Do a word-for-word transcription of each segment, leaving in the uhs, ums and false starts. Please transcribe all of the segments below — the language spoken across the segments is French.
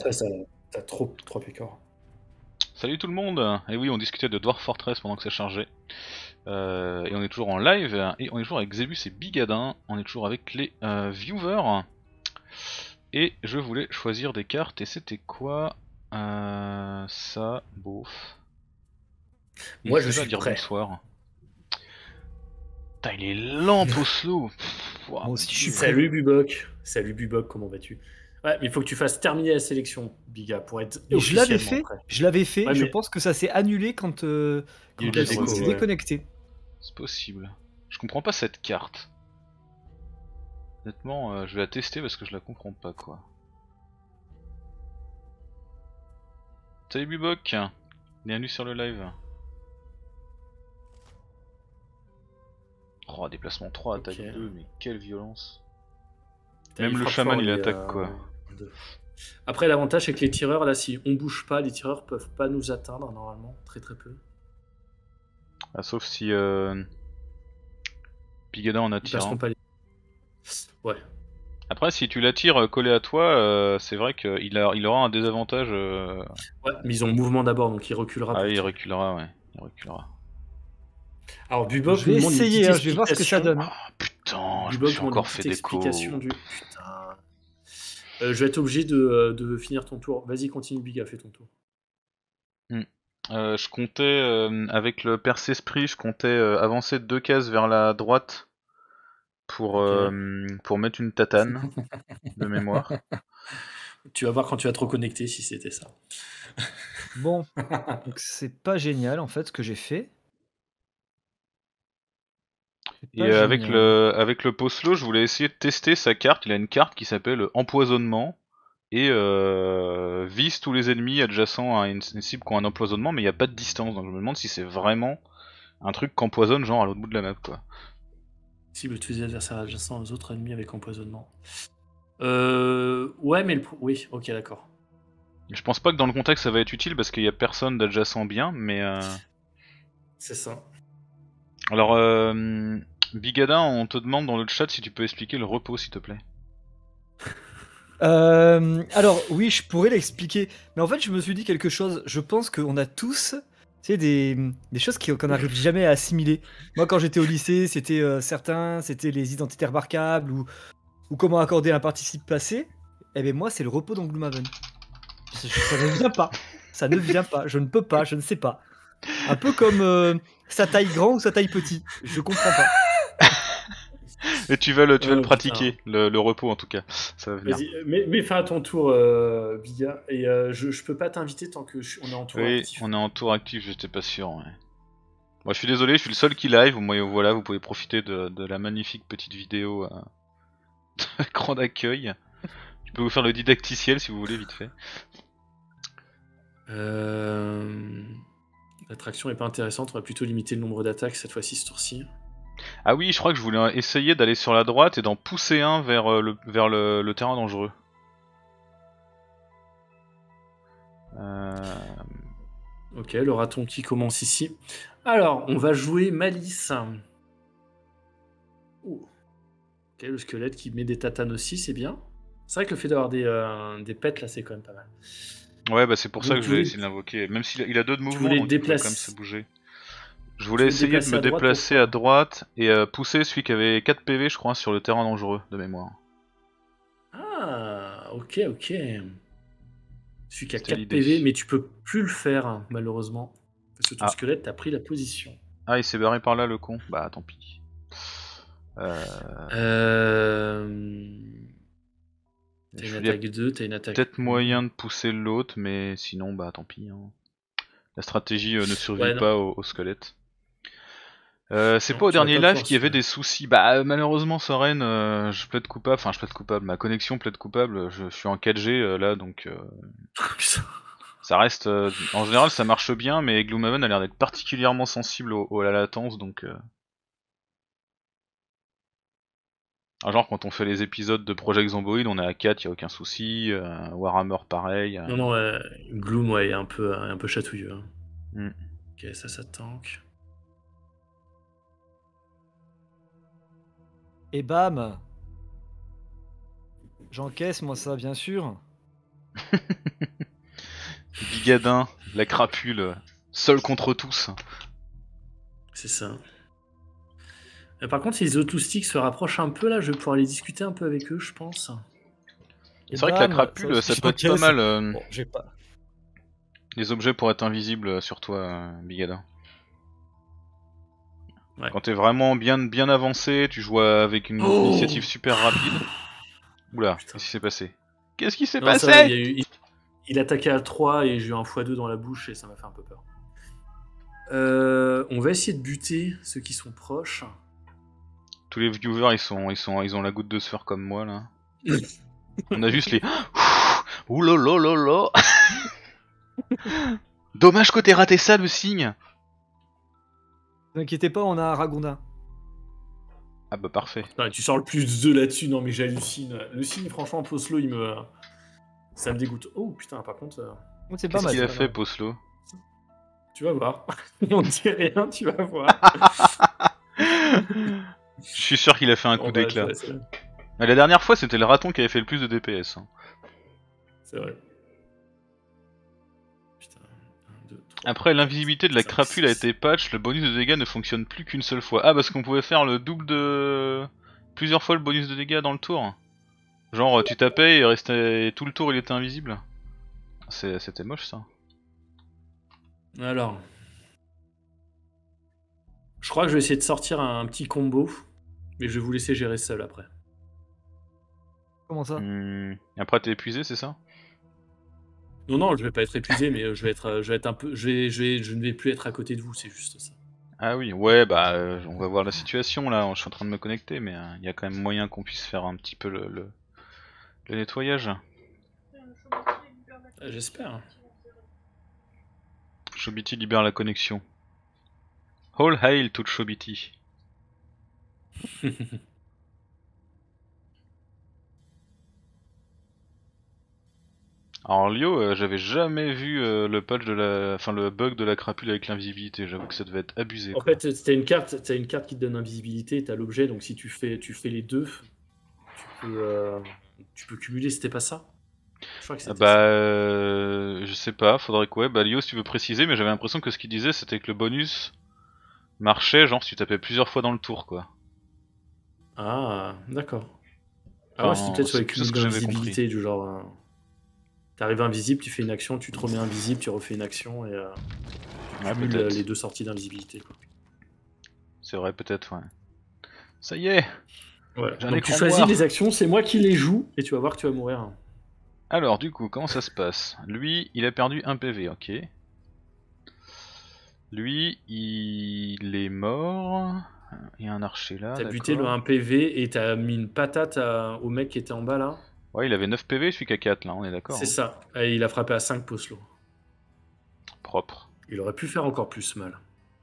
après, ça, t'as trop trois pécores. Salut tout le monde. Et oui, on discutait de Dwarf Fortress pendant que ça chargeait. Euh, et on est toujours en live, et on est toujours avec Zebus et Bigadin, on est toujours avec les euh, viewers. Et je voulais choisir des cartes, et c'était quoi euh, ça, beauf. Il Moi, je fait pas suis dire prêt. bonsoir. Putain, il est lent, Poslo. Ouah, Moi mon aussi, je suis dieu. prêt. Salut Bubok. Salut Bubok, comment vas-tu? Ouais, mais il faut que tu fasses terminer la sélection, Biga, pour être Mais je l'avais officiellement fait, prêt. je l'avais fait, Ouais, je mais pense que ça s'est annulé quand, euh, Il est quand quand la le peut-être site déco, s'est revenu. ouais. déconnecté. C'est possible. Je comprends pas cette carte. Honnêtement, euh, je vais la tester parce que je la comprends pas, quoi. Salut Bubok, bienvenue sur le live. Oh, déplacement trois, attaque Ok. deux, mais quelle violence. Putain, Même il le frappe chaman fort, il les, attaque euh, quoi. deux. Après, l'avantage, c'est que les tireurs, là, si on bouge pas, les tireurs peuvent pas nous atteindre, normalement. Très très peu. Ah, sauf si euh... Pigadin en Ils attire. passeront Hein. pas les... Ouais. Après, si tu l'attires euh, collé à toi, euh, c'est vrai qu'il a... il aura un désavantage. Euh... Ouais, mais ils ont mouvement d'abord, donc il reculera Ah, pour il tirer. reculera, ouais. Il reculera. Alors, Bubok Je nous vais demande une petite essayer, hein, je vais voir ce que ça explication. donne. hein. Ah putain, je me Bubok suis demande une encore fait petite des explication coups. du... Putain... Euh, je vais être obligé de, euh, de finir ton tour. Vas-y, continue, Biga, fais ton tour. Hmm. Euh, je comptais, euh, avec le perce-esprit, je comptais euh, avancer deux cases vers la droite pour, Ok. euh, pour mettre une tatane de mémoire. Tu vas voir quand tu vas te reconnecter si c'était ça. Bon, donc c'est pas génial en fait ce que j'ai fait. C'est Et pas euh, avec génial. le avec le Poslo, je voulais essayer de tester sa carte. Il a une carte qui s'appelle Empoisonnement et euh, vise tous les ennemis adjacents à une, une cible qui ont un empoisonnement, mais il n'y a pas de distance. Donc je me demande si c'est vraiment un truc qu'empoisonne genre à l'autre bout de la map quoi. Cible tous les adversaires adjacents aux autres ennemis avec empoisonnement. Euh... Ouais, mais le... Oui, ok, d'accord. Je pense pas que dans le contexte ça va être utile parce qu'il y a personne d'adjacent bien, mais euh... C'est ça. alors euh... Bigadin, on te demande dans le chat si tu peux expliquer le repos s'il te plaît. Euh, alors oui, je pourrais l'expliquer, mais en fait je me suis dit quelque chose. Je pense qu'on a tous, tu sais, des, des choses qui- qu'on n'arrive jamais à assimiler. Moi quand j'étais au lycée, c'était euh, certains, c'était les identités remarquables ou, ou comment accorder un participe passé. Eh bien moi c'est le repos dans Gloomhaven. Ça ça ne vient pas. Ça ne vient pas. Je ne peux pas. Je ne sais pas. Un peu comme euh, sa taille grand ou sa taille petit. Je comprends pas. Et tu vas le tu vas le Oh, pratiquer, putain. le, le repos en tout cas. Ça va venir. Vas-y, euh, mets, mets fin à ton tour, euh, Biga. Et euh, je, je peux pas t'inviter tant que je- on est en tour Oui, actif. on est en tour actif, j'étais pas sûr. Ouais. Moi je suis désolé, je suis le seul qui live, moi voilà, vous pouvez profiter de, de la magnifique petite vidéo euh, de grand accueil. Je peux vous faire le didacticiel si vous voulez vite fait. Euh... L'attraction est pas intéressante, on va plutôt limiter le nombre d'attaques cette fois-ci ce tour-ci. Ah oui, je crois que je voulais essayer d'aller sur la droite et d'en pousser un vers, euh, le, vers le, le terrain dangereux. Euh... Ok, le raton qui commence ici. Alors, on va jouer Malice. Ouh. Ok, le squelette qui met des tatanes aussi, c'est bien. C'est vrai que le fait d'avoir des, euh, des pets là, c'est quand même pas mal. Ouais, bah c'est pour ça Donc que tu je vais voulais, essayer de l'invoquer. Même s'il a, il a deux de tu mouvement, voulais te donc il pourrait quand même se déplacer. bouger. Je Tu voulais voulais te essayer de déplacer me à droite, déplacer pourquoi? à droite et euh, pousser celui qui avait quatre P V, je crois, sur le terrain dangereux, de mémoire. Ah, ok, ok. Celui qui a C'était quatre l'idée. P V, mais tu peux plus le faire, malheureusement. Parce que ton Ah. squelette t'a pris la position. Ah, il s'est barré par là, le con. Bah, tant pis. Euh... Euh... T'as une Je voulais attaque deux, t'as une attaque peut-être un. moyen de pousser l'autre, mais sinon, bah, tant pis. Hein. La stratégie euh, ne survit Ouais, non. pas au, au squelette. Euh, c'est Non, pas au tu vas dernier pas live pouvoir qu'il y avait suivre. des soucis. Bah euh, malheureusement Soren, euh, je plaide coupable, enfin je plaide coupable, ma connexion plaide coupable, je suis en quatre G euh, là donc euh, Putain. ça reste... euh, en général ça marche bien mais Gloomhaven a l'air d'être particulièrement sensible au, au- à la latence donc... Euh, ah, genre quand on fait les épisodes de Project Zomboid on est à quatre, y a aucun souci, euh, Warhammer pareil. euh, Non, non, ouais, Gloom, ouais, est un peu, un peu chatouilleux. hein. hmm. Ok, ça, ça tank. Et bam. J'encaisse moi ça bien sûr. Bigadin, la crapule, seul contre tous. C'est ça. Euh, par contre, si les autoustiques se rapprochent un peu, là, je vais pouvoir aller discuter un peu avec eux, je pense. Et C'est vrai que la bam, crapule, aussi, ça peut être pas j'encaisse. mal. euh, Bon, j'ai pas. Les objets pour être invisibles sur toi, euh, Bigadin. Ouais. Quand t'es vraiment bien, bien avancé, tu joues avec une Oh initiative super rapide. Oula, Putain. qu'est-ce qui s'est passé? Qu'est-ce qui s'est Non, ça va, il, passé? y a eu, il, il attaquait à trois et j'ai eu un fois deux dans la bouche et ça m'a fait un peu peur. Euh, on va essayer de buter ceux qui sont proches. Tous les viewers, ils sont, ils sont, ils ont la goutte de sueur comme moi là. On a juste les. Oulalala. Dommage que t'aies raté ça, le signe. Ne vous inquiétez pas, on a un Ragondin. Ah bah parfait. Putain, tu sors le plus de là-dessus, non mais j'hallucine. Le signe, franchement, Poslo, il me. Ça me dégoûte. Oh putain, par contre. euh, Oh, c'est pas Qu'est-ce mal. qu'il a c'est pas fait, mal. Poslo? Tu vas voir. On dit rien, tu vas voir. Je suis sûr qu'il a fait un coup Bon, bah, d'éclat. ouais, c'est vrai. Mais la dernière fois, c'était le raton qui avait fait le plus de D P S. hein. C'est vrai. Putain. un, deux, trois, Après, l'invisibilité de la cinq, crapule a six. été patch, le bonus de dégâts ne fonctionne plus qu'une seule fois. Ah, parce qu'on pouvait faire le double de... Plusieurs fois le bonus de dégâts dans le tour. Genre, tu tapais et restait... tout le tour il était invisible. C'est- C'était moche ça. Alors. Je crois que je vais essayer de sortir un petit combo. Mais je vais vous laisser gérer seul après. Comment ça? Hmm. Après, t'es épuisé, c'est ça? Non, non, je vais pas être épuisé, mais euh, je vais être, euh, je vais être un peu. Je, vais, je, vais, je ne vais plus être à côté de vous, c'est juste ça. Ah oui, ouais, bah, euh, on va voir la situation là. Je suis en train de me connecter, mais il y a quand même moyen qu'on puisse faire un petit peu le, le, le nettoyage. Euh, J'espère. Chobiti libère la connexion. All hail to Chobiti. Alors Lio, euh, j'avais jamais vu euh, le patch de la, enfin le bug de la crapule avec l'invisibilité. J'avoue que ça devait être abusé. En Quoi. fait, t'as une carte, t'as une carte qui te donne invisibilité, t'as l'objet, donc si tu fais, tu fais les deux, tu peux, euh, tu peux cumuler. C'était pas ça? Je crois que Ah c'était bah, ça. euh, je sais pas. Faudrait quoi. Bah Lio, si tu veux préciser, mais j'avais l'impression que ce qu'il disait, c'était que le bonus marchait, genre si tu tapais plusieurs fois dans le tour, quoi. Ah, d'accord. Ah ouais, c'était Enfin, peut-être sur c'est les plutôt ce cumuls que j'avais compris. d'invisibilité, du genre. euh, T'arrives invisible, tu fais une action, tu te remets invisible, tu refais une action et euh, tu Ouais, cumules euh, peut-être. les deux sorties d'invisibilité. quoi. C'est vrai, peut-être, ouais. Ça y est. Voilà. J'ai un Donc tu écran choisis noir. les actions, c'est moi qui les joue et tu vas voir que tu vas mourir. Alors, du coup, comment ça se passe? Lui, il a perdu un P V, ok. Lui, il est mort. Il y a un archer là, T'as buté le d'accord. un P V et t'as mis une patate à- au mec qui était en bas là. Ouais, il avait neuf P V, celui qui a quatre là, on est d'accord. C'est hein. ça. Et il a frappé à cinq Poslo. Propre. Il aurait pu faire encore plus mal.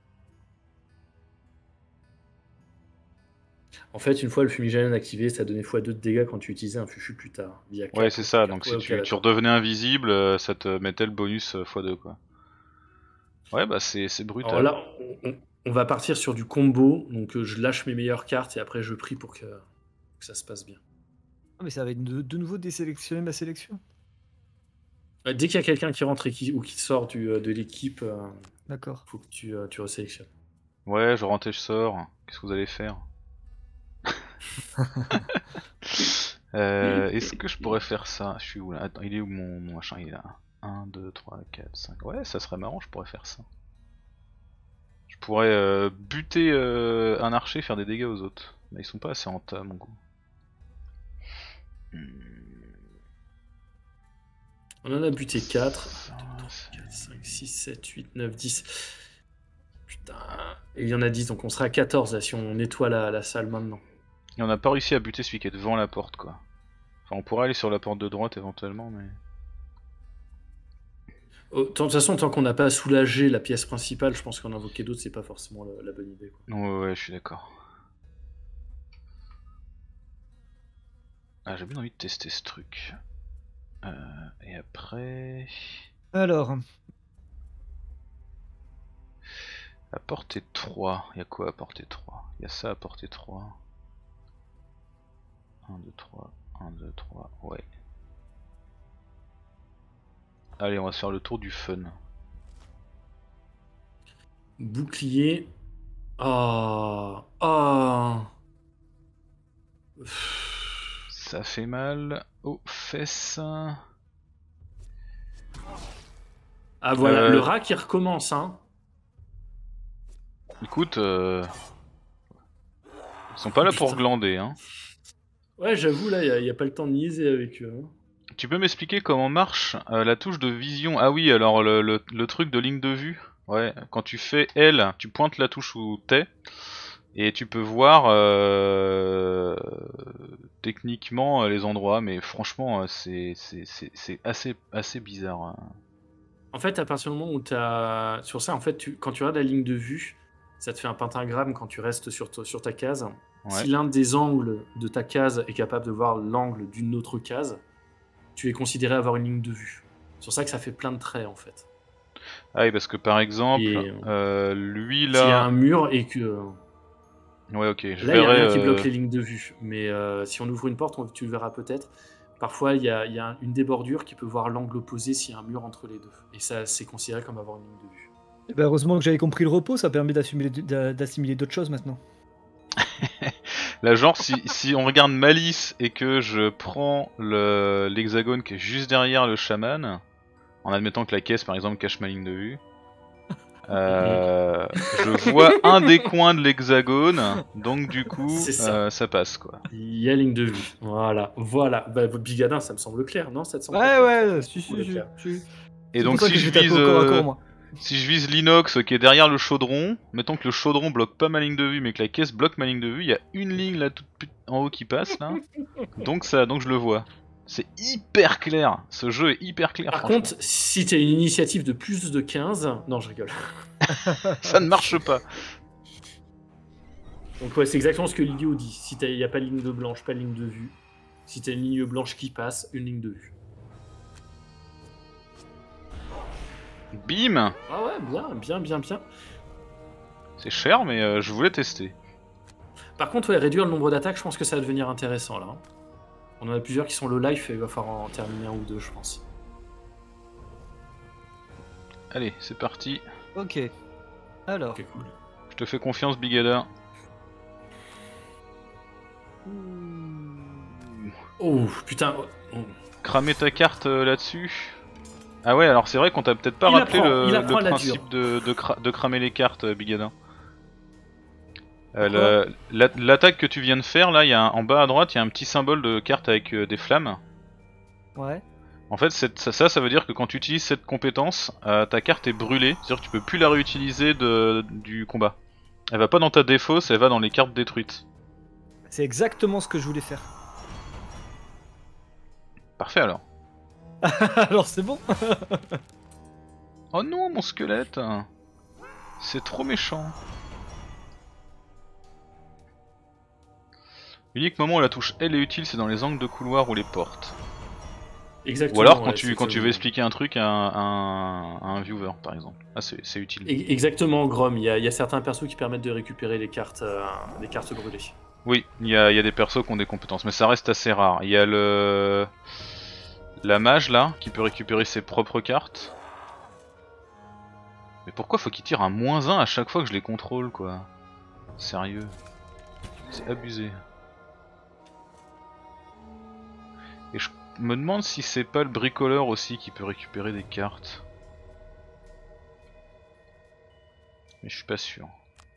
En fait, une fois le fumigène activé, ça donnait fois deux de dégâts quand tu utilisais un fufu plus tard. Via Ouais, quatre, c'est ça, quatre. donc Ouais, si ok, tu, tu d'accord. redevenais invisible, euh, ça te mettait le bonus euh, fois deux quoi. Ouais, bah c'est c'est Alors brutal. là, on, on- on va partir sur du combo. Donc euh, je lâche mes meilleures cartes et après je prie pour que, que ça se passe bien. Ah, mais ça va être de, de nouveau désélectionner ma sélection. Euh, Dès qu'il y a quelqu'un qui rentre et qui, ou qui sort du, euh, de l'équipe, euh, D'accord. faut que tu, euh, tu resélectionnes. Ouais, je rentre et je sors. Qu'est-ce que vous allez faire? euh, Est-ce que je pourrais faire ça? Je suis où là? Attends, il est où mon, mon machin? Il est là. un, deux, trois, quatre, cinq. Ouais, ça serait marrant, je pourrais faire ça. Je pourrais euh, buter euh, un archer et faire des dégâts aux autres. Mais ils sont pas assez en tas à mon goût. Hmm. On en a buté quatre. quatre, cinq, six, sept, huit, neuf, dix. Putain. Et il y en a dix, donc on sera à quatorze là, si on nettoie la, la salle maintenant. Et on n'a pas réussi à buter celui qui est devant la porte quoi. Enfin, on pourrait aller sur la porte de droite éventuellement, mais. Oh, de toute façon, tant qu'on n'a pas soulagé la pièce principale, je pense qu'en invoquer d'autres, c'est pas forcément la, la bonne idée. Quoi. Ouais, ouais, je suis d'accord. Ah, j'ai bien envie de tester ce truc. Euh, et après. Alors, À portée trois, il y a quoi à portée trois? Il y a ça à portée trois. un, deux, trois, un, deux, trois, ouais. Allez, on va se faire le tour du fun. Bouclier. Oh. Oh. Ça fait mal aux fesses. Ah voilà, Euh, le rat qui recommence, hein. Écoute, euh... ils sont pas là pour Putain. glander, hein. Ouais, j'avoue, là, il n'y a, a pas le temps de niaiser avec eux. Hein. Tu peux m'expliquer comment marche euh, la touche de vision? Ah oui, alors le, le, le truc de ligne de vue. Ouais, quand tu fais L, tu pointes la touche où t'es. Et tu peux voir euh, techniquement les endroits, mais franchement c'est assez, assez bizarre. Hein. En fait, à partir du moment où tu as... Sur ça, en fait, tu... quand tu regardes la ligne de vue, ça te fait un pentagramme quand tu restes sur, ta... sur ta case. Ouais. Si l'un des angles de ta case est capable de voir l'angle d'une autre case, tu es considéré avoir une ligne de vue. C'est pour ça que ça fait plein de traits, en fait. Ah oui, parce que par exemple, et... euh, lui là... S'il y a un mur et que... Ouais, ok. Je là, il n'y a rien euh... qui bloque les lignes de vue. Mais euh, si on ouvre une porte, on... tu le verras peut-être. Parfois, il y a, y a une des bordures qui peut voir l'angle opposé s'il y a un mur entre les deux. Et ça, c'est considéré comme avoir une ligne de vue. Et ben heureusement que j'avais compris le repos, ça permet d'assimiler d'autres choses maintenant. Là, genre, si, si on regarde Malice et que je prends l'hexagone le, qui est juste derrière le chaman, en admettant que la caisse, par exemple, cache ma ligne de vue, euh, je vois un des coins de l'hexagone, donc du coup, ça. Euh, ça passe, quoi. Il y a ligne de vue. Voilà, voilà. Bah, Bigadin, ça me semble clair, non? Ça te semble ouais, clair ouais, si, si, si, si. Et donc, si je vise... Euh... Si je vise l'inox qui est derrière le chaudron, mettons que le chaudron bloque pas ma ligne de vue mais que la caisse bloque ma ligne de vue, il y a une ligne là toute en haut qui passe là. Donc ça, donc je le vois. C'est hyper clair, ce jeu est hyper clair. Par contre, si t'as une initiative de plus de quinze... Non, je rigole. Ça ne marche pas. Donc ouais, c'est exactement ce que Lilio dit. Si il n'y a pas de ligne de blanche, pas de ligne de vue. Si t'as une ligne blanche qui passe, une ligne de vue. Bim. Ah ouais, bien, bien, bien, bien. C'est cher, mais euh, je voulais tester. Par contre, ouais, réduire le nombre d'attaques, je pense que ça va devenir intéressant là. On en a plusieurs qui sont low life et il va falloir en terminer un ou deux, je pense. Allez, c'est parti. Ok. Alors. Okay, cool. Je te fais confiance, Bigadin. Oh putain. Oh. Cramer ta carte euh, là-dessus. Ah ouais, alors c'est vrai qu'on t'a peut-être pas il rappelé apprend, le, le principe de, de, cra de cramer les cartes, Bigadin. Euh, L'attaque la, que tu viens de faire, là, y a un, en bas à droite, il y a un petit symbole de carte avec euh, des flammes. Ouais. En fait, ça, ça, ça veut dire que quand tu utilises cette compétence, euh, ta carte est brûlée, c'est-à-dire que tu peux plus la réutiliser de, du combat. Elle va pas dans ta défausse, elle va dans les cartes détruites. C'est exactement ce que je voulais faire. Parfait alors. Alors c'est bon. Oh non, mon squelette. C'est trop méchant. L'unique moment où la touche L est utile, c'est dans les angles de couloir ou les portes. Exactement. Ou alors quand, ouais, tu, quand tu veux expliquer un truc à un, à un, à un viewer, par exemple. Ah, c'est utile. Exactement, Grom. Il y, y a certains persos qui permettent de récupérer les cartes, euh, les cartes brûlées. Oui, il y a, y a des persos qui ont des compétences, mais ça reste assez rare. Il y a le... La mage là, qui peut récupérer ses propres cartes. Mais pourquoi faut qu'il tire un moins un à chaque fois que je les contrôle, quoi? Sérieux. C'est abusé. Et je me demande si c'est pas le bricoleur aussi qui peut récupérer des cartes. Mais je suis pas sûr.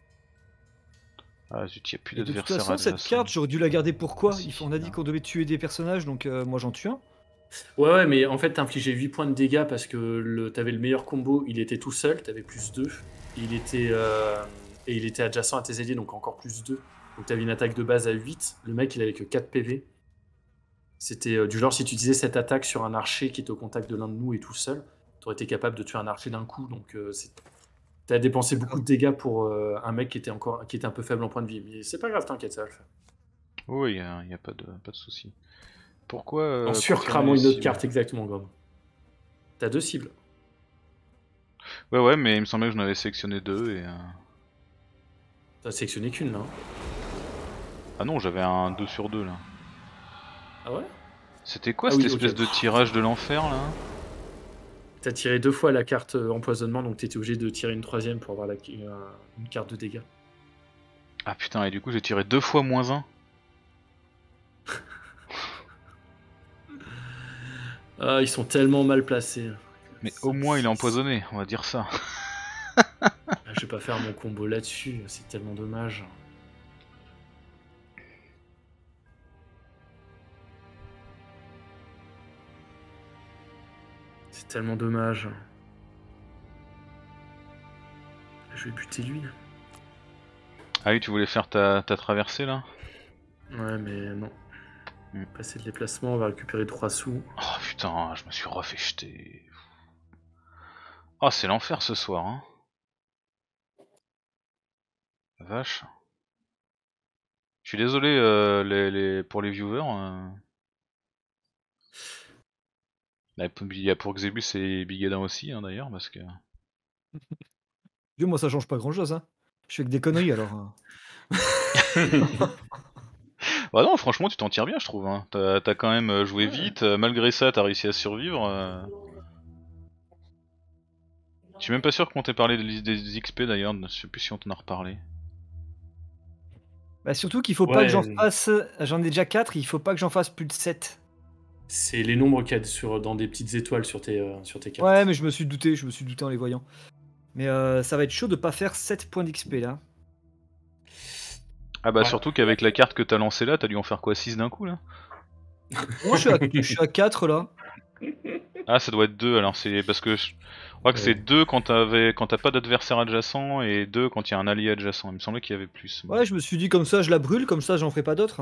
Ah zut, y'a plus d'adversaire. De toute façon, cette carte, j'aurais dû la garder pour quoi? On a dit qu'on devait tuer des personnages, donc euh, moi j'en tue un. Ouais, ouais, mais en fait, t'infligeais huit points de dégâts parce que le... t'avais le meilleur combo, il était tout seul, t'avais plus deux. Et il était, euh... et il était adjacent à tes alliés, donc encore plus deux. Donc t'avais une attaque de base à huit, le mec il avait que quatre P V. C'était euh, du genre, si tu utilisais cette attaque sur un archer qui était au contact de l'un de nous et tout seul, t'aurais été capable de tuer un archer d'un coup, donc euh, t'as dépensé beaucoup de dégâts pour euh, un mec qui était, encore... qui était un peu faible en point de vie. Mais c'est pas grave, t'inquiète, ça va le faire. Oui, il n'y a, a pas de, pas de soucis. Pourquoi euh, en surcramant une autre carte, exactement, Grom. T'as deux cibles. Ouais, ouais, mais il me semblait que j'en avais sélectionné deux et... Euh... T'as sélectionné qu'une, là. Ah non, j'avais un deux sur deux, là. Ah ouais? C'était quoi ah cette oui, espèce okay. de tirage de l'enfer, là? T'as tiré deux fois la carte euh, empoisonnement, donc t'étais obligé de tirer une troisième pour avoir la... euh, une carte de dégâts. Ah putain, et du coup j'ai tiré deux fois moins un. Ah, ils sont tellement mal placés. Mais au moins il est empoisonné, on va dire ça. Ah, je vais pas faire mon combo là-dessus, c'est tellement dommage. C'est tellement dommage. Je vais buter lui. Ah oui, tu voulais faire ta, ta traversée là? Ouais, mais non. Hmm. Passer de déplacement, on va récupérer trois sous. Oh putain, je me suis refait jeter. Oh, c'est l'enfer ce soir, hein. La vache. Je suis désolé euh, les, les- pour les viewers. Euh... Là, il y a pour Xebus et Bigadin aussi, hein, d'ailleurs, parce que. Dieu, moi, ça change pas grand-chose, hein. Je fais que des conneries, alors, hein. Bah non, franchement, tu t'en tires bien, je trouve. Hein. T'as t'as quand même euh, joué Ouais. vite, euh, malgré ça, t'as réussi à survivre. euh. Je suis même pas sûr qu'on t'ait parlé des, des X P d'ailleurs, je sais plus si on t'en a reparlé. Bah, surtout qu'il faut pas Ouais, que j'en fasse... J'en ai déjà quatre, il faut pas que j'en fasse plus de sept. c'est les nombres qu'il y a sur, dans des petites étoiles sur tes, euh, sur tes cartes. Ouais, mais je me suis douté, je me suis douté en les voyant. Mais euh, ça va être chaud de pas faire sept points d'X P, là. Ah bah Ouais. surtout qu'avec la carte que t'as lancée là, t'as dû en faire quoi, six d'un coup là? Moi, je suis, à... je suis à quatre, là. Ah, ça doit être deux alors, c'est parce que je crois que Ouais. c'est deux quand t'avais quand t'as pas d'adversaire adjacent et deux quand il y a un allié adjacent. Il me semblait qu'il y avait plus. mais- Ouais, je me suis dit, comme ça, je la brûle, comme ça, j'en ferai pas d'autres.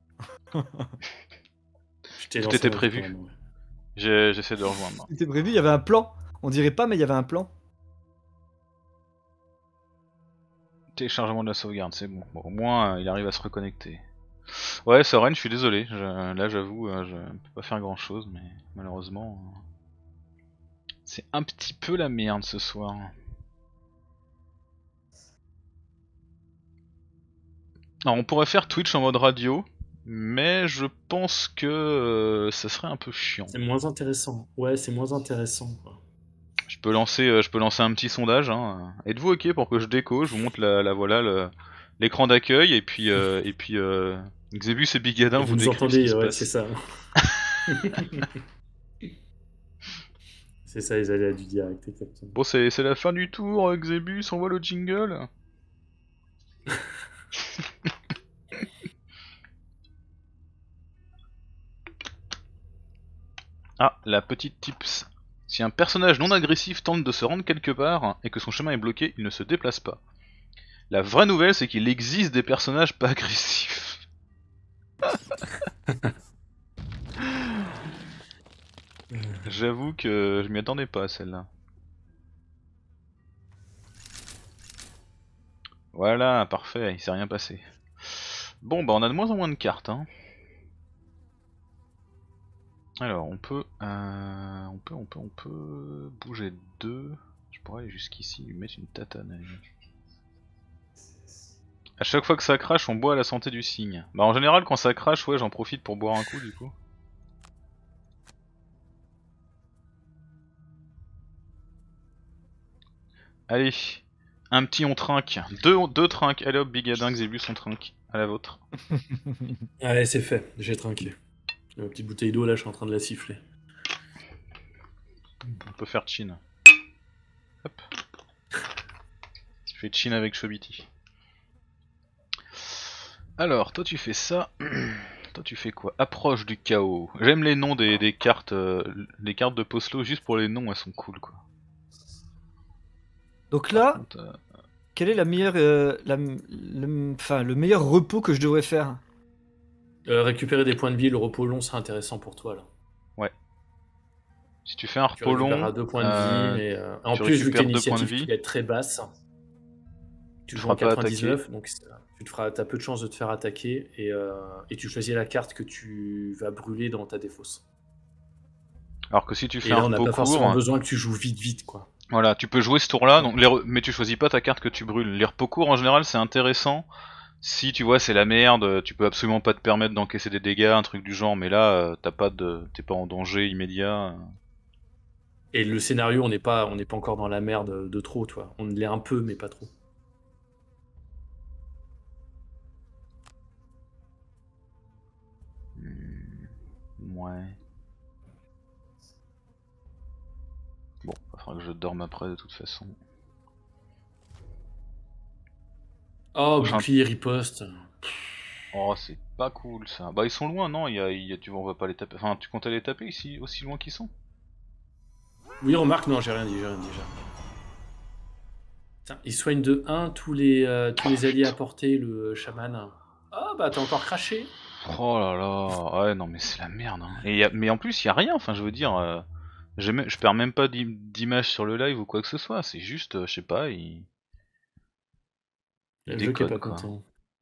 Je t'ai Tout lancé était dans le prévu. tournoi. J'ai- J'essaie de rejoindre. C'était prévu, il y avait un plan. On dirait pas, mais il y avait un plan. Téléchargement de la sauvegarde, c'est bon. Bon, au moins, euh, il arrive à se reconnecter. Ouais, Soren, je suis désolé. Je- là, j'avoue, euh, je ne peux pas faire grand chose, mais malheureusement, euh, c'est un petit peu la merde ce soir. Alors, on pourrait faire Twitch en mode radio, mais je pense que euh, ça serait un peu chiant. C'est moins intéressant. Ouais, c'est moins intéressant. Quoi. Je peux lancer, euh, je peux lancer un petit sondage. Hein. Êtes-vous ok pour que je déco? Je vous montre la, la voilà le- l'écran d'accueil et puis euh, et puis euh, Xebus et Bigadin Et vous vous nous décrivent ce qui entendez, se ouais, passe. c'est ça. C'est ça les aléas du direct, exactement. Bon, c'est c'est la fin du tour, euh, Xebus, on voit le jingle. Ah, la petite tips. Si un personnage non agressif tente de se rendre quelque part et que son chemin est bloqué, il ne se déplace pas. La vraie nouvelle, c'est qu'il existe des personnages pas agressifs. J'avoue que je m'y attendais pas à celle-là. Voilà, parfait, il s'est rien passé. Bon, bah on a de moins en moins de cartes, hein. Alors, on peut, euh, on peut, on peut, on peut bouger deux. Je pourrais aller jusqu'ici, lui mettre une tatane. À lui. À chaque fois que ça crache, on boit à la santé du cygne. Bah en général, quand ça crache, ouais, j'en profite pour boire un coup du coup. Allez, un petit on trinque. Deux, deux trinques. Allez hop, Bigadin, Xebus, on trinque. À la vôtre. Allez, c'est fait, j'ai trinqué. J'ai ma petite bouteille d'eau là, je suis en train de la siffler. On peut faire chin. Hop. Je fais chin avec Chobiti. Alors, toi tu fais ça. Toi tu fais quoi? Approche du chaos. J'aime les noms des, des cartes euh, les cartes de Poslo, juste pour les noms, elles sont cool quoi. Donc Par là, contre, euh, quel est la meilleure, euh, la, le, enfin, le meilleur repos que je devrais faire? Euh, récupérer des points de vie, le repos long, c'est intéressant pour toi là. si tu fais un Tu repos récupéreras long, deux points de euh, vie, et euh, en tu plus, vu que récupères t'as une deux points de initiative vie. qui va être très basse, tu te joues en feras pas quatre-vingt-dix-neuf, donc c'est- tu te feras, t'as peu de chances de te faire attaquer, et, euh, et tu choisis la carte que tu vas brûler dans ta défausse. alors que si tu Et fais là, un on n'a repos pas forcément court, besoin que tu joues vite, vite, quoi. voilà, tu peux jouer ce tour-là, donc les re- mais tu choisis pas ta carte que tu brûles. Les repos courts en général c'est intéressant. Si tu vois c'est la merde, tu peux absolument pas te permettre d'encaisser des dégâts, un truc du genre, mais là euh, t'as pas de, t'es pas en danger immédiat. Et le scénario, on n'est pas, on n'est pas encore dans la merde de trop, toi. On l'est un peu, mais pas trop. Hmm, ouais. Bon, il faudra que je dorme après de toute façon. Oh, Prochain- bouclier riposte. Oh, c'est pas cool ça. Bah, ils sont loin, non? Il y a, il y a- tu, on va pas les taper. Enfin, tu comptais les taper ici, aussi loin qu'ils sont? Oui, remarque, non, j'ai rien dit, j'ai rien dit. j'ai rien dit. Putain, il soigne de un tous les, euh, tous les alliés à portée, le chaman. Ah, bah t'as encore craché. Oh là là, ouais, non, mais c'est la merde. Hein. Et y a- mais en plus, il y a rien. Enfin, je veux dire, euh, j'ai même- je perds même pas d'im- d'image sur le live ou quoi que ce soit. C'est juste, euh, je sais pas, il, il Le jeu qui est déconne pas quoi. content.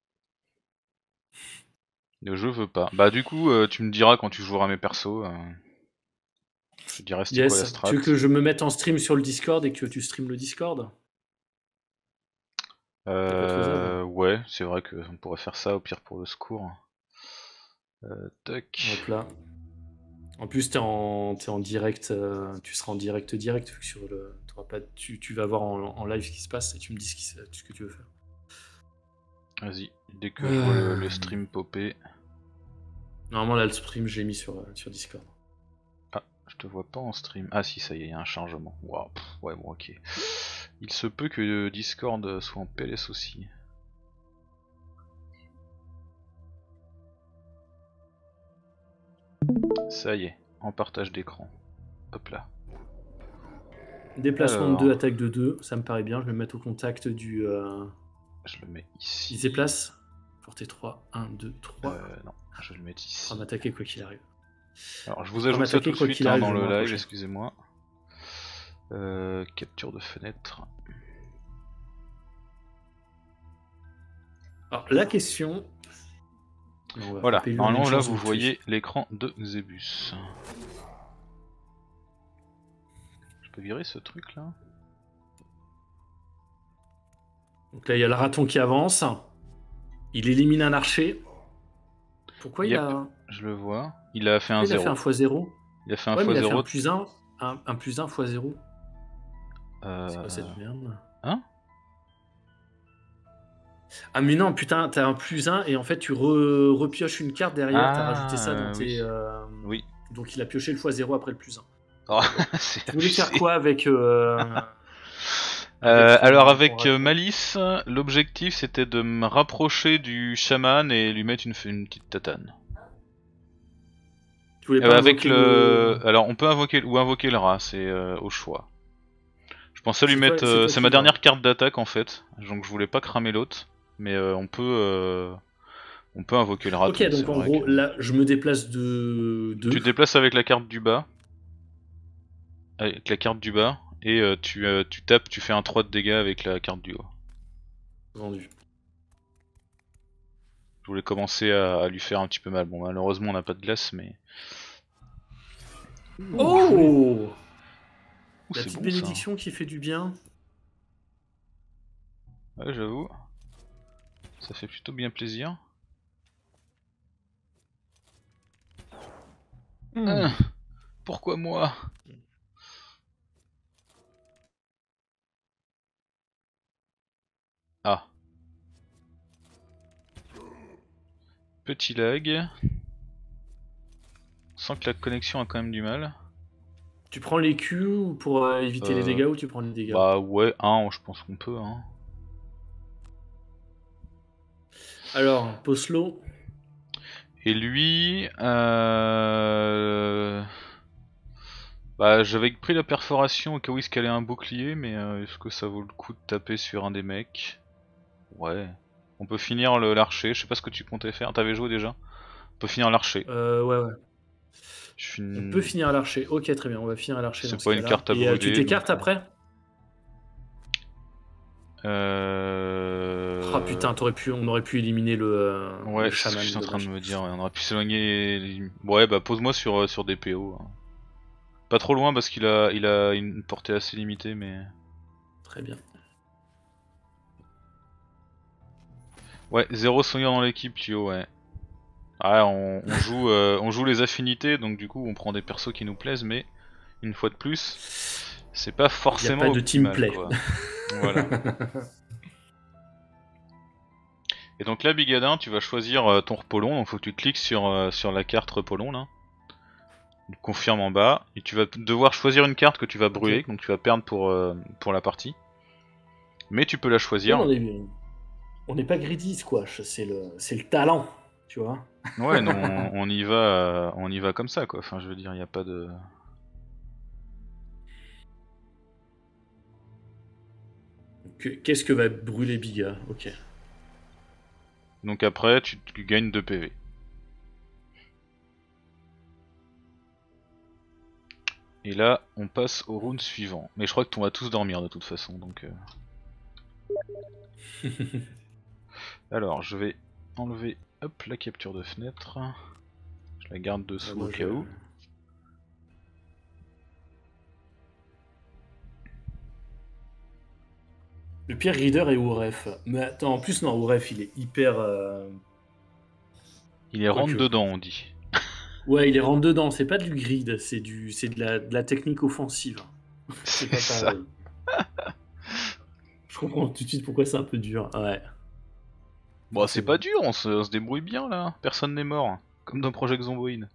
Le jeu veut pas. Bah, du coup, euh, tu me diras quand tu joueras mes persos. euh, je te dirai c'était quoi la Yes. strat. Tu veux que je me mette en stream sur le Discord et que tu streames le Discord? Ça peut être faisable. Euh, ouais, c'est vrai qu'on pourrait faire ça au pire pour le secours. Euh, tac. Hop là. En plus, t'es en, t'es en direct, euh, tu seras en direct direct vu que sur le, t'auras pas, tu, tu vas voir en, en live ce qui se passe et tu me dis ce, qui, se- ce que tu veux faire. Vas-y, dès que je vois le, le stream popper. Normalement là le stream je l'ai mis sur, euh, sur Discord. Ah, je te vois pas en stream. Ah si, ça y est, il y a un chargement. Waouh, pff, ouais, bon, ok. Il se peut que Discord soit en P L S aussi. Ça y est, en partage d'écran. Hop là. Déplacement Alors. de deux, attaque de deux, ça me paraît bien. Je vais me mettre au contact du. Euh... Je le mets ici. Il se déplace. Portée trois, un, deux, trois. Euh, non, je vais le mettre Il ici. va m'attaquer quoi qu'il arrive. Alors je vous Il va ajoute ça m'attaquer tout de quoi suite qu'il hein, arrive, dans je vais le me live, rapprocher. excusez-moi. Euh, capture de fenêtre. Alors la question. Non, on va Voilà, frapper lui en normalement une là chance vous de tuer. voyez l'écran de Zebus. Je peux virer ce truc là? Donc là il y a le raton qui avance. Il élimine un archer. Pourquoi Yep, il a. je le vois. Il a fait un Pourquoi il a fait zéro. un fois zéro? Il a fait un Ouais, mais fois il a fait zéro. un plus un. Un, un plus un fois zéro. Euh... C'est quoi cette merde? Hein? Ah mais non, putain, t'as un plus un et en fait tu re- repioches une carte derrière, t'as Ah, rajouté ça dans euh, tes... oui. euh, Oui. Donc il a pioché le fois zéro après le plus un. Oh, c'est Tu voulais faire abusé. quoi avec... euh, Euh, avec ton- alors ton avec euh, raton Malice, l'objectif c'était de me rapprocher du chaman et lui mettre une, une petite tatane. Tu voulais Euh, pas avec invoquer le... Alors on peut invoquer ou invoquer le rat, c'est euh, au choix. Je pensais lui C'est toi- mettre... c'est euh, toi C'est qui ma vois. dernière carte d'attaque en fait, donc je voulais pas cramer l'autre. Mais euh, on peut... euh, On peut invoquer le raton. Ok, donc c'est en vrai gros, que- là, je me déplace de deux. Tu te déplaces avec la carte du bas. Avec la carte du bas. Et euh, tu, euh, tu tapes, tu fais un trois de dégâts avec la carte du haut. Vendu. Je voulais commencer à, à lui faire un petit peu mal. Bon, malheureusement, on n'a pas de glace, mais. Oh Ouh, La c'est petite bon, bénédiction qui fait du bien. ça. Ouais, j'avoue. Ça fait plutôt bien plaisir. Hmm. Ah, pourquoi moi? Ah. Petit lag. Sans que la connexion a quand même du mal. Tu prends les Q pour euh, éviter les Euh, dégâts ou tu prends les dégâts? Bah ouais, un, je pense qu'on peut. Hein. Alors, Poslo. Et lui, euh... bah j'avais pris la perforation au cas où il se calait un bouclier, mais euh, est-ce que ça vaut le coup de taper sur un des mecs? Ouais. On peut finir le- l'archer, je sais pas ce que tu comptais faire, t'avais joué déjà? On peut finir l'archer. Euh, ouais, ouais. Je suis On une- peut finir à l'archer. Ok, très bien, on va finir à l'archer. C'est dans ce pas une cas-là. carte à Et euh, tu brûler, t'écartes donc, après? Euh... Ah putain, t'aurais pu, on aurait pu éliminer le, euh, Ouais, le c'est ce que chaman. je suis en train de dommage. me dire, ouais, on aurait pu s'éloigner... les- Ouais, bah pose-moi sur, euh, sur des P O. hein. Pas trop loin parce qu'il a, il a une portée assez limitée, mais... Très bien. Ouais, zéro soigneur dans l'équipe, Lio, ouais. Ah, on, on joue, euh, on joue les affinités, donc du coup on prend des persos qui nous plaisent, mais une fois de plus, c'est pas Il n'y a forcément pas de team optimal, play. quoi. Voilà. Et donc là, Bigadin, tu vas choisir euh, ton repos long, donc faut que tu cliques sur, euh, sur la carte repos long là. Tu confirmes en bas, et tu vas devoir choisir une carte que tu vas brûler, Ok. donc tu vas perdre pour, euh, pour la partie. Mais tu peux la Ouais, choisir. on est, on n'est pas greedy squash, c'est le, c'est le talent, tu vois. Ouais, non, on, on y va, euh, on y va comme ça, quoi. Enfin, je veux dire, il n'y a pas de. Que- Qu'est-ce que va brûler Biga? Ok. Donc après, tu, tu gagnes deux P V. Et là, on passe au round suivant. Mais je crois que on va tous dormir de toute façon, donc. Euh... Alors, je vais enlever, hop, la capture de fenêtre. Je la garde Ah, dessous moi, au je- cas où. Le pire reader est Ouref. Mais attends, en plus, non, Ouref, il est hyper. euh, Il est rentre Quoique. dedans, on dit. Ouais, il est rentre dedans. C'est pas du grid, c'est du, c'est de la, de la technique offensive. C'est C'est pas ça. pareil. Je comprends tout de suite pourquoi c'est un peu dur. Ouais. Bon, c'est pas Forcément. dur, on se, on se débrouille bien là. Personne n'est mort. Comme dans Project Zomboid.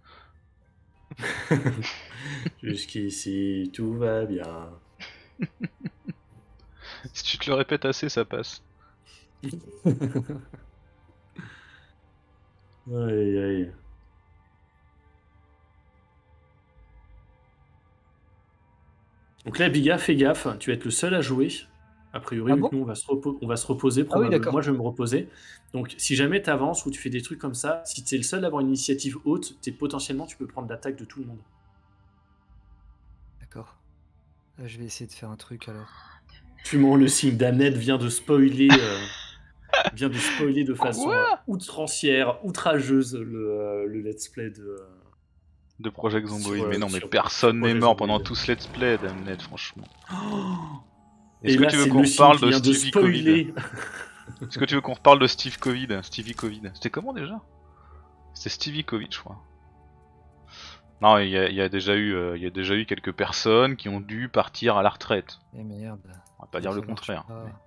Jusqu'ici, tout va bien. Si tu te le répètes assez, ça passe. Aïe, aïe. Donc là, Biga, fais gaffe, tu vas être le seul à jouer. A priori, Ah vu bon? que nous, on va se, repo- on va se reposer Ah oui, probablement. d'accord. Moi, je vais me reposer. Donc, si jamais tu avances ou tu fais des trucs comme ça, si tu es le seul à avoir une initiative haute, t'es potentiellement, tu peux prendre l'attaque de tout le monde. D'accord. Euh, Je vais essayer de faire un truc alors. Fumons le signe, Damned vient de spoiler, euh, vient de spoiler de façon euh, Quoi? outrancière, outrageuse le, euh, le let's play de, euh, De Project sur, Zomboid. Mais euh, non, mais sur, sur personne n'est Project mort pendant Zomboid. tout ce let's play, Damned, franchement. Oh, Est-ce et que là, tu veux c'est qu'on le signe reparle qui de vient de Stevie Covid? spoiler. Est-ce que tu veux qu'on reparle de Steve Covid? Stevie Covid. C'était comment déjà? C'était Stevie Covid, je crois. Non, il y, a- il y a déjà eu, euh, il y a déjà eu quelques personnes qui ont dû partir à la retraite. Eh merde. On va pas dire Ça le marche contraire. pas. mais-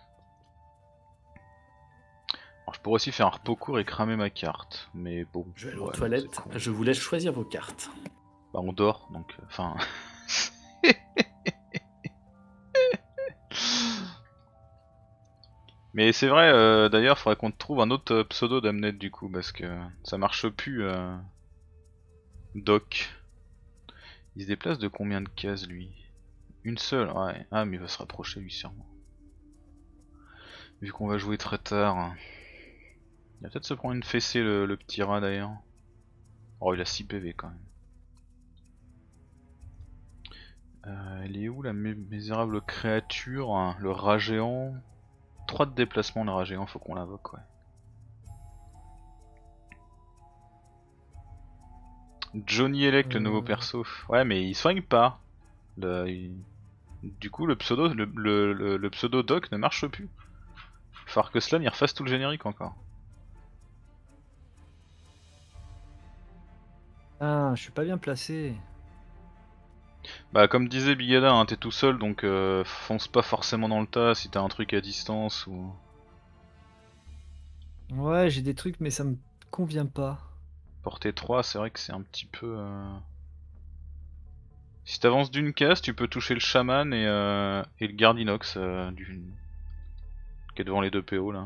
Alors, je pourrais aussi faire un repos court et cramer ma carte, mais bon. Je vais aller ouais, aux non, toilettes, c'est con. je vous laisse choisir vos cartes. Bah, on dort, donc. euh, Enfin. Mais c'est vrai, euh, d'ailleurs, faudrait qu'on te trouve un autre euh, pseudo d'Amnet du coup, parce que ça marche plus. Euh... Doc. Il se déplace de combien de cases lui? Une seule, ouais. Ah, mais il va se rapprocher lui, sûrement. Vu qu'on va jouer très tard. Il va peut-être se prendre une fessée le, le petit rat d'ailleurs. Oh, il a six P V quand même. Euh, elle est où la mé- misérable créature, hein, le rat géant? trois de déplacement, le rat géant, faut qu'on l'invoque, ouais. Johnny Elec, le nouveau Euh, perso. Ouais, mais il soigne pas. Le- il- Du coup, le pseudo, le, le- le- le pseudo doc ne marche plus. Il va falloir que Slam il refasse tout le générique encore. Ah, je suis pas bien placé. Bah, comme disait Bigada, hein, t'es tout seul donc euh, fonce pas forcément dans le tas si t'as un truc à distance ou. Ouais, j'ai des trucs, mais ça me convient pas. Portée trois, c'est vrai que c'est un petit peu. Euh... Si t'avances d'une case, tu peux toucher le chaman et, euh, et le garde inox euh, du... qui est devant les deux P O là.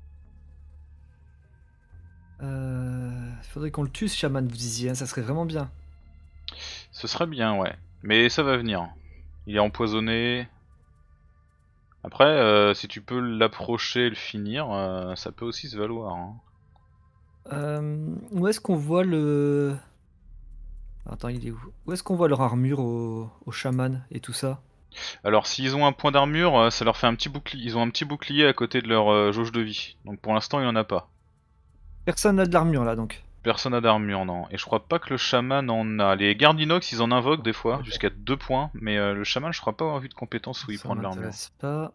Euh, faudrait qu'on le tue, ce chaman, vous disiez, hein, ça serait vraiment bien. Ce serait bien, ouais. Mais ça va venir. Il est empoisonné. Après, euh, si tu peux l'approcher et le finir, euh, ça peut aussi se valoir. Hein. Euh, où est-ce qu'on voit le... Attends, il est où? Où est-ce qu'on voit leur armure au, au chaman et tout ça? Alors, s'ils ont un point d'armure, euh, ça leur fait un petit bouclier. Ils ont un petit bouclier à côté de leur euh, jauge de vie. Donc pour l'instant, il n'y en a pas. Personne n'a de l'armure là, donc. Personne n'a d'armure, non. Et je crois pas que le chaman en a. Les gardes inox, ils en invoquent des fois, Ok. jusqu'à deux points. Mais euh, le chaman, je crois pas avoir vu de compétence où il Ça prend de l'armure. m'intéresse pas.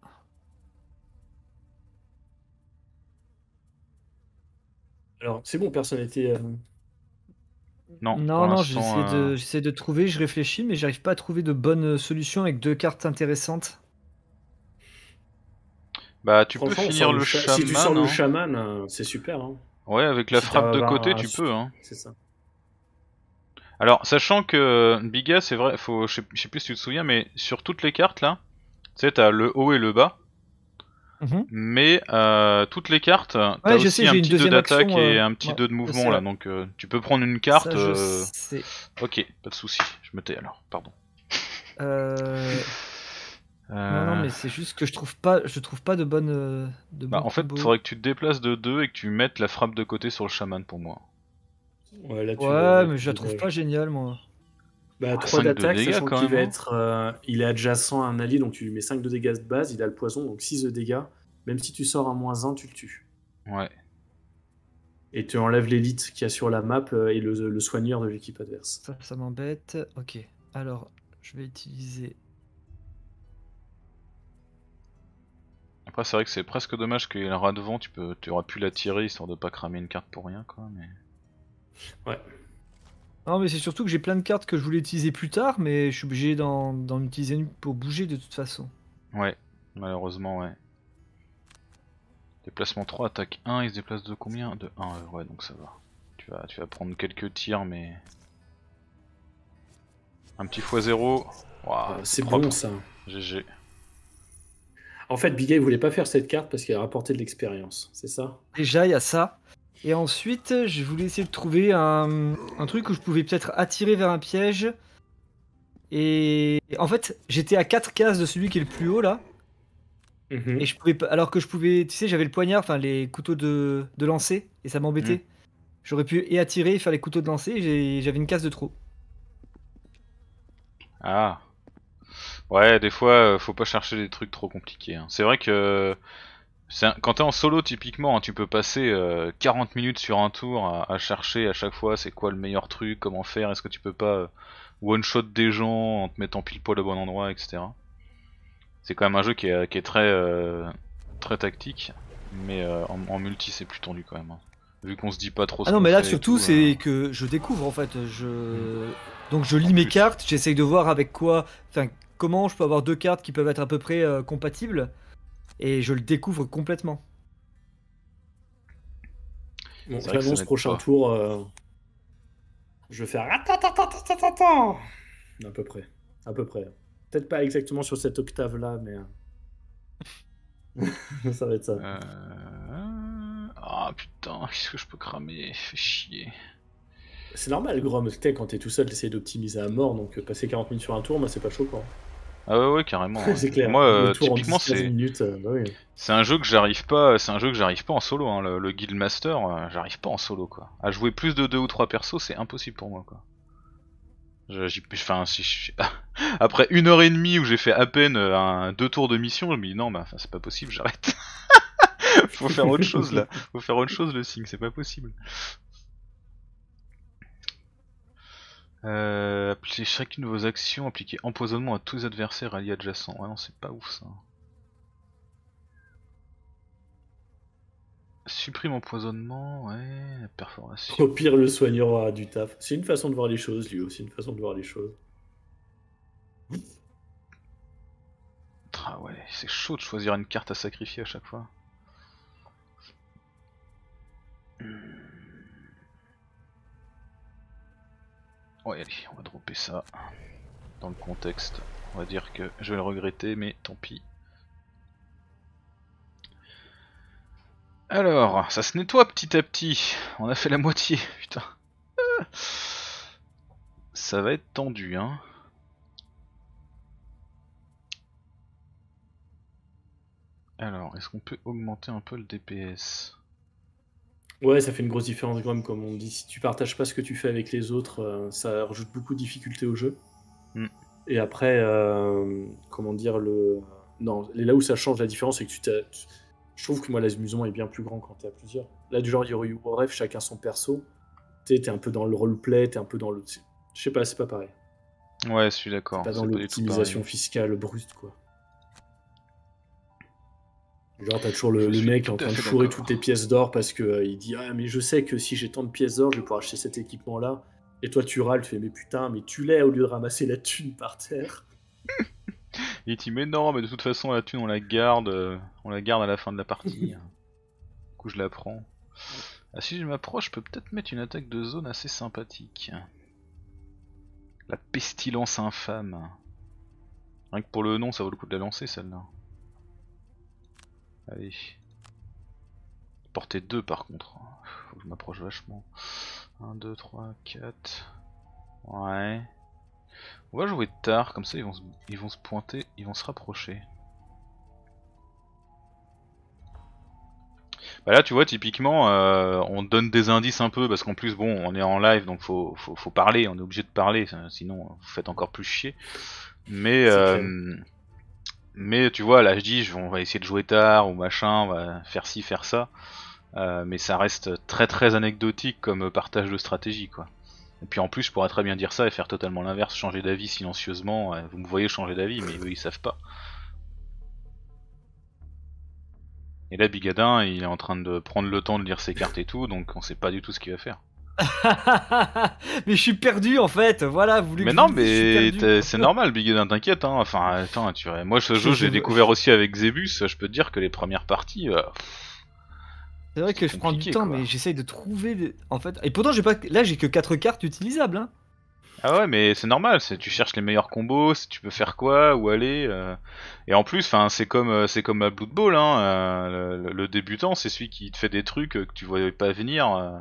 Alors, c'est bon, personne n'était. euh, Non, pour Non, non, l'instant, j'essaie euh, de, j'essaie de trouver, je réfléchis, mais j'arrive pas à trouver de bonnes solutions avec deux cartes intéressantes. bah tu peux Franchement, on sort finir le le cha- si tu sors chaman, le hein. chaman, euh, c'est super. Hein. Ouais, avec la Si frappe t'arrives de à avoir côté, un... tu peux, hein. C'est ça. Alors, sachant que Biga, c'est vrai, faut, je sais, je sais plus si tu te souviens, mais sur toutes les cartes là, tu sais, t'as le haut et le bas, Mhm. mais euh, toutes les cartes, t'as Ouais, je sais, aussi un j'ai une petit deux deuxième d'attaque action. et euh, un petit ouais, deux de je sais, mouvement là, ouais. donc euh, tu peux prendre une carte. Ça, je euh, sais. Ok, pas de souci. Je me tais alors, pardon. Euh, Non, non, Euh, mais c'est juste que je trouve pas, je trouve pas de bonnes, euh, de Bah, bons en fait, combos. faudrait que tu te déplaces de deux et que tu mettes la frappe de côté sur le chaman pour moi. Ouais, là, tu vas Ouais, mais mettre je la du trouve dommage. pas géniale, moi. Bah, Ah, trois cinq de d'attaque, dégâts sachant quand qu'il même, va hein. être. euh, il est adjacent à un allié, donc tu lui mets cinq de dégâts de base, il a le poison, donc six de dégâts. Même si tu sors un moins un, tu le tues. Ouais. Et tu enlèves l'élite qu'il y a sur la map euh, et le, le soigneur de l'équipe adverse. Ça, ça m'embête. Ok. Alors, je vais utiliser. Après, c'est vrai que c'est presque dommage qu'il y ait le rat devant, tu, peux, tu aurais pu la tirer histoire de pas cramer une carte pour rien, quoi. Mais... Ouais. Non, mais c'est surtout que j'ai plein de cartes que je voulais utiliser plus tard, mais je suis obligé d'en d'en utiliser une pour bouger de toute façon. Ouais, malheureusement, ouais. Déplacement trois, attaque un, il se déplace de combien? De un, euh, ouais, donc ça va. Tu vas, tu vas prendre quelques tirs, mais... Un petit x zéro. Waouh, Euh, c'est c'est propre. bon ça. G G. En fait, Big Eye voulait pas faire cette carte parce qu'elle rapportait de l'expérience, c'est ça? Déjà, il y a ça. Et ensuite, je voulais essayer de trouver un, un truc où je pouvais peut-être attirer vers un piège. Et en fait, j'étais à quatre cases de celui qui est le plus haut là. Mhm. Et je pouvais pas. Alors que je pouvais. Tu sais, j'avais le poignard, enfin les couteaux de, de lancer. Et ça m'embêtait. J'aurais pu et attirer et faire les couteaux de lancer. et J'avais une case de trop. Ah. Ouais, des fois, euh, faut pas chercher des trucs trop compliqués, hein. C'est vrai que... c'est un- Quand t'es en solo, typiquement, hein, tu peux passer euh, quarante minutes sur un tour à, à chercher à chaque fois c'est quoi le meilleur truc, comment faire, est-ce que tu peux pas euh, one-shot des gens en te mettant pile poil au bon endroit, et cetera. C'est quand même un jeu qui est, qui est très, euh, très tactique, mais euh, en, en multi c'est plus tendu quand même, hein. Vu qu'on se dit pas trop ce Ah non, qu'on mais là fait et surtout, tout, c'est euh, que je découvre en fait. Je... Donc je en lis mes plus. cartes, j'essaye de voir avec quoi. Enfin, comment je peux avoir deux cartes qui peuvent être à peu près euh, compatibles. Et je le découvre complètement. Bon, C'est vrai que ça j'annonce n'aide prochain pas. tour. euh, Je vais faire. Attends, attends, attends, attends, attends. À peu près. À peu près. Peut-être pas exactement sur cette octave là, mais. euh, ça va être ça. Euh... Ah putain, qu'est-ce que je peux cramer? Fait chier. C'est normal, Grom, tu sais, quand t'es tout seul, t'essayes d'optimiser à mort, donc euh, passer quarante minutes sur un tour, moi c'est pas choquant. Ah ouais, ouais, carrément, ouais. C'est clair. Moi, Le euh, tour en typiquement, dix quinze c'est minutes, euh, bah oui. c'est un jeu que j'arrive pas, c'est un jeu que j'arrive pas en solo, hein. Le, le Guildmaster, euh, j'arrive pas en solo, quoi. À jouer plus de deux ou trois persos, c'est impossible pour moi, quoi. Je- j'y- Enfin, si je- après une heure et demie où j'ai fait à peine euh, un, deux tours de mission, je me dis non, bah, enfin, c'est pas possible, j'arrête. Faut faire autre chose là. Faut faire autre chose le signe, c'est pas possible. Euh, appliquer chacune de vos actions, appliquer empoisonnement à tous les adversaires alliés adjacents. Ouais, non, c'est pas ouf ça. Supprime empoisonnement, ouais, perforation. Au pire, le soigneur aura du taf. C'est une façon de voir les choses, lui aussi, une façon de voir les choses. Ah ouais, c'est chaud de choisir une carte à sacrifier à chaque fois. Ouais, allez, on va dropper ça. Dans le contexte, on va dire que je vais le regretter, mais tant pis. Alors, ça se nettoie petit à petit. On a fait la moitié, putain. Ça va être tendu, hein. Alors, est-ce qu'on peut augmenter un peu le D P S? Ouais, ça fait une grosse différence, Grom, comme on dit. Si tu partages pas ce que tu fais avec les autres, euh, ça rajoute beaucoup de difficultés au jeu. Mm. Et après, euh, comment dire, le. Non, là où ça change la différence, c'est que tu t'as. tu- Je trouve que moi, l'amusement est bien plus grand quand t'es à plusieurs. Là, du genre, Yoru Waref, chacun son perso. Tu sais, t'es un peu dans le roleplay, t'es un peu dans le. Je sais pas, c'est pas pareil. Ouais, je suis d'accord, Pas dans c'est pas du tout pareil. l'optimisation fiscale brute, quoi. Genre, t'as toujours le, Je le suis mec tout en à train de fait fourrer d'accord. toutes tes pièces d'or parce que euh, il dit ah mais je sais que si j'ai tant de pièces d'or, je vais pouvoir acheter cet équipement-là. Et toi, tu râles, tu fais mais putain, mais tu l'es au lieu de ramasser la thune par terre. Il dit mais non, mais de toute façon la thune on la garde, euh, on la garde à la fin de la partie. Du coup je la prends. Ah, si je m'approche, je peux peut-être mettre une attaque de zone assez sympathique. La pestilence infâme. Rien que pour le nom, ça vaut le coup de la lancer celle-là. Allez. Portée deux par contre. Faut que je m'approche vachement. un, deux, trois, quatre. Ouais. On va jouer tard, comme ça ils vont se, ils vont se pointer, ils vont se rapprocher. Bah là tu vois typiquement euh, on donne des indices un peu parce qu'en plus bon on est en live donc faut, faut, faut parler, on est obligé de parler sinon vous faites encore plus chier. Mais euh, mais tu vois là je dis on va essayer de jouer tard ou machin, on va faire ci faire ça. Euh, mais ça reste très très anecdotique comme partage de stratégie quoi. Et puis en plus je pourrais très bien dire ça et faire totalement l'inverse, changer d'avis silencieusement, vous me voyez changer d'avis mais eux ils savent pas. Et là Bigadin il est en train de prendre le temps de lire ses cartes et tout donc on sait pas du tout ce qu'il va faire. Mais je suis perdu en fait, voilà, vous voulez Mais que non je vous dise, je suis mais perdu. c'est normal Bigadin t'inquiète hein, enfin, enfin tu vois, moi ce jeu Je- j'ai je- découvert aussi avec Zebus, je peux te dire que les premières parties... Euh, C'est vrai c'est que je prends du compliqué, temps, quoi. mais j'essaye de trouver. des- En fait, et pourtant j'ai pas. Là j'ai que quatre cartes utilisables. Hein. Ah ouais mais c'est normal, c'est tu cherches les meilleurs combos, si tu peux faire quoi, où aller. Euh... Et en plus, enfin c'est comme euh, c'est comme à Blood Bowl, hein. euh, le, le débutant c'est celui qui te fait des trucs que tu voyais pas venir. Euh...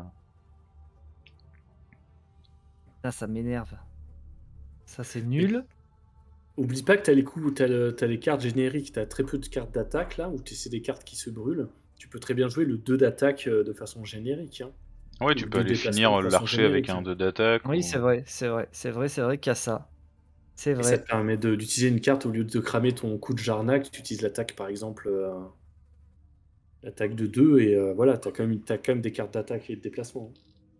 Là ça m'énerve. Ça c'est nul. Oublie pas que t'as les coups, t'as, le, t'as les cartes génériques, t'as très peu de cartes d'attaque là, où c'est des cartes qui se brûlent. Tu peux très bien jouer le deux d'attaque euh, de façon générique. Hein. Ouais Ou tu le peux deux aller déplacement finir de façon l'archer avec générique. un deux d'attaque. Oui ou... c'est vrai, c'est vrai, c'est vrai, c'est vrai qu'il y a ça. C'est Et ça te vrai. permet de- d'utiliser une carte au lieu de cramer ton coup de Jarnac, tu utilises l'attaque par exemple, euh, l'attaque de deux et euh, voilà, t'as quand, même, t'as quand même des cartes d'attaque et de déplacement.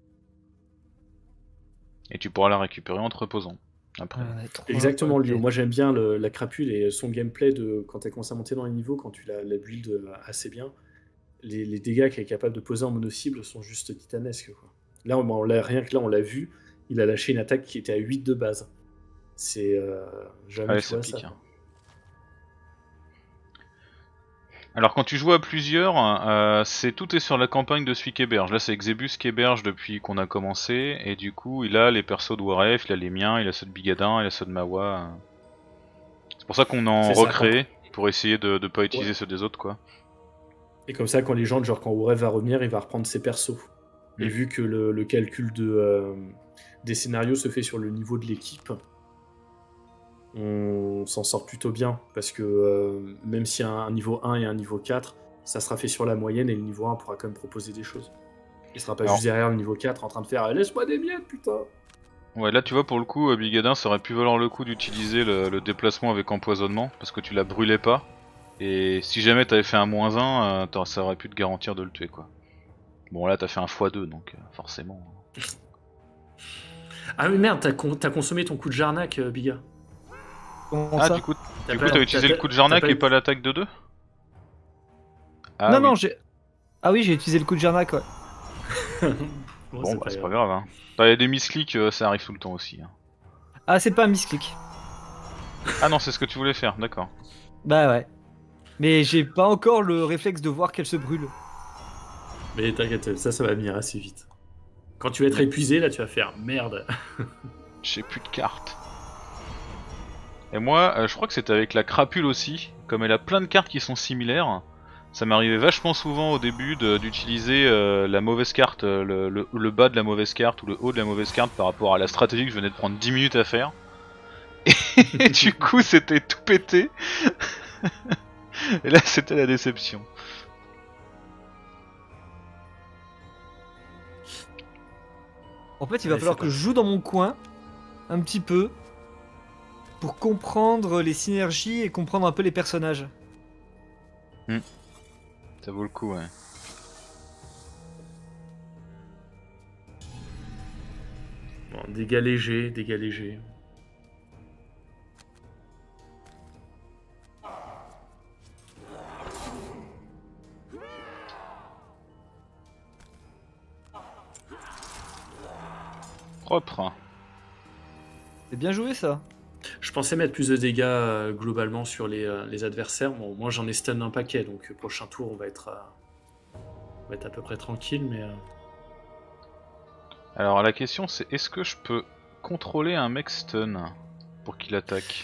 Et tu pourras la récupérer en te reposant. Après. Ouais, trop- Exactement, ok. Lio. Moi j'aime bien le- la crapule et son gameplay de quand elle commence à monter dans les niveaux, quand tu la, la build euh, assez bien. Les, les dégâts qu'elle est capable de poser en mono-cible sont juste titanesques. Quoi. Là, on, on l'a, rien que là, on l'a vu, il a lâché une attaque qui était à huit de base. C'est euh, jamais Ah ouais, tu ça vois pique. ça. Hein. Alors quand tu joues à plusieurs, euh, c'est tout est sur la campagne de celui qui héberge. Là c'est Xebus qui héberge depuis qu'on a commencé, et du coup il a les persos de Waref, il a les miens, il a ceux de Bigadin, il a ceux de Mawa. C'est pour ça qu'on en C'est ça, recrée, pour essayer de ne pas utiliser Ouais. ceux des autres quoi. Et comme ça, quand les gens, genre quand Waref va revenir, il va reprendre ses persos. Mm. Et vu que le, le calcul de, euh, des scénarios se fait sur le niveau de l'équipe, on s'en sort plutôt bien. Parce que euh, même s'il y a un niveau un et un niveau quatre, ça sera fait sur la moyenne et le niveau un pourra quand même proposer des choses. Il sera pas Alors- juste derrière le niveau quatre en train de faire eh, laisse-moi des miettes, putain. Ouais là tu vois pour le coup Bigadin ça aurait pu valoir le coup d'utiliser le, le déplacement avec empoisonnement, parce que tu la brûlais pas. Et si jamais t'avais fait un moins un, euh, ça aurait pu te garantir de le tuer quoi. Bon là t'as fait un fois deux donc euh, forcément... Ah mais merde, t'as, con- t'as consommé ton coup de Jarnac, euh, Biga. Comment Ah ça du coup T'as du pas- coup t'as utilisé t'as- le coup de Jarnac t'as pas- et pas l'attaque de deux. Ah Non oui. non j'ai. Ah oui j'ai utilisé le coup de Jarnac ouais. Bon, Bon c'est bah pas c'est grave. pas grave hein. Bah, y a des misclics, euh, ça arrive tout le temps aussi. Hein. Ah c'est pas un misclick. Ah non c'est ce que tu voulais faire, d'accord. Bah ouais. Mais j'ai pas encore le réflexe de voir qu'elle se brûle. Mais t'inquiète, ça, ça va venir assez vite. Quand tu vas être Mais- épuisé, là, tu vas faire merde. J'ai plus de cartes. Et moi euh, je crois que c'était avec la crapule aussi, comme elle a plein de cartes qui sont similaires. Ça m'arrivait vachement souvent au début de- d'utiliser euh, la mauvaise carte, euh, le, le- le bas de la mauvaise carte ou le haut de la mauvaise carte par rapport à la stratégie que je venais de prendre dix minutes à faire. Et du coup c'était tout pété. Et là c'était la déception. En fait il va Ouais, falloir c'est que pas je ça. joue dans mon coin un petit peu pour comprendre les synergies et comprendre un peu les personnages. Ça vaut le coup ouais. Bon, dégâts légers, dégâts légers. Propre. C'est bien joué ça. Je pensais mettre plus de dégâts euh, globalement sur les, euh, les adversaires. Bon, moi j'en ai stun un paquet, donc euh, prochain tour on va être, euh, on va être à peu près tranquille, mais... euh, Alors la question c'est est-ce que je peux contrôler un mec stun pour qu'il attaque?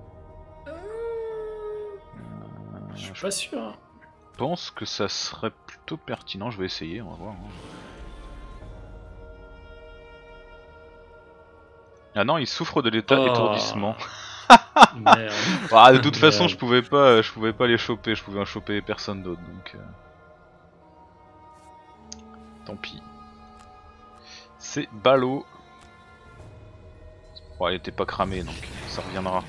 Je suis pas sûr. hein. Je pense que ça serait plutôt pertinent, je vais essayer, on va voir. hein. Ah non, il souffre de l'état Oh. étourdissement. Merde. Ah, de toute façon, Merde. je pouvais pas, je pouvais pas les choper, je pouvais en choper personne d'autre, donc. euh, Tant pis. C'est ballot. Bon, il était pas cramé, donc ça reviendra.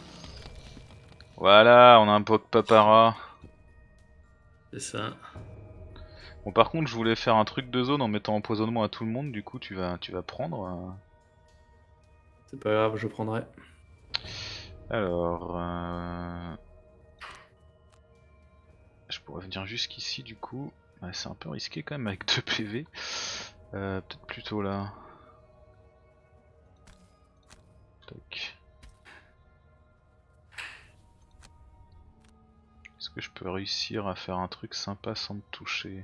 Voilà, on a un Pok Papara. C'est ça. Bon, par contre, je voulais faire un truc de zone en mettant empoisonnement à tout le monde, du coup, tu vas, tu vas prendre. euh. C'est pas grave, je prendrai. Alors. Euh... Je pourrais venir jusqu'ici, du coup. Ouais, c'est un peu risqué quand même avec deux P V. Euh, Peut-être plutôt là. Toc. Est-ce que je peux réussir à faire un truc sympa sans me toucher?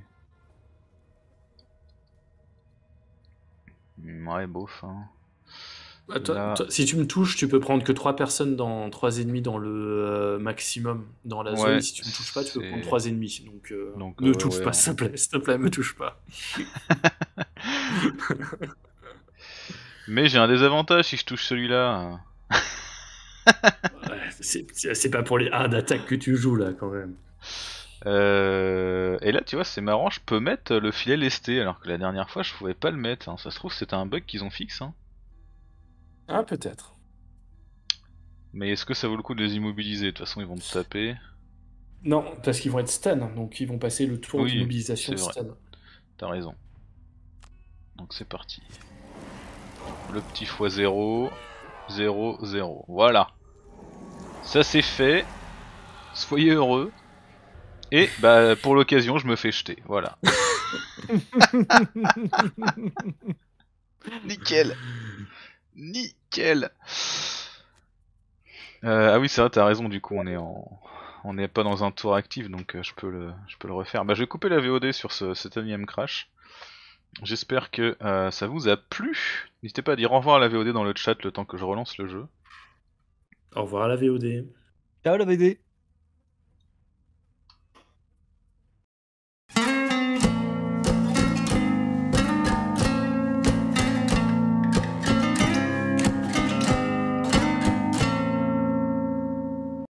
Hmm, Ouais, bof. Hein. Bah, toi- Là- toi, si tu me touches, tu peux prendre que trois personnes dans trois ennemis dans le euh, maximum dans la zone. Ouais, Et si tu me touches pas, tu peux c'est- prendre trois ennemis. Donc, euh, Donc, ne euh, ouais, touche ouais, pas, on- s'il te plaît. S'il te plaît, me touche pas. Mais j'ai un désavantage si je touche celui-là. Ouais, c'est c'est pas pour les un d'attaque que tu joues là, quand même. Euh... Et là, tu vois, c'est marrant, je peux mettre le filet lesté, alors que la dernière fois, je pouvais pas le mettre. hein. Ça se trouve, c'était un bug qu'ils ont fixe. Hein. Ah, peut-être. Mais est-ce que ça vaut le coup de les immobiliser? De toute façon, ils vont te taper. Non, parce qu'ils vont être stun, donc ils vont passer le tour Oui, d'immobilisation c'est vrai. stun. T'as raison. Donc c'est parti. Le petit x zéro, zéro, zéro. Voilà. Ça c'est fait. Soyez heureux. Et bah pour l'occasion, je me fais jeter. Voilà. Nickel. Nickel. Euh, ah oui, c'est vrai, t'as raison. Du coup, on est en, on n'est pas dans un tour actif, donc euh, je peux le, je peux le refaire. Bah, je vais couper la V O D sur ce, cet énième crash. J'espère que euh, ça vous a plu. N'hésitez pas à dire au revoir à la V O D dans le chat le temps que je relance le jeu. Au revoir à la V O D. Ciao la B D.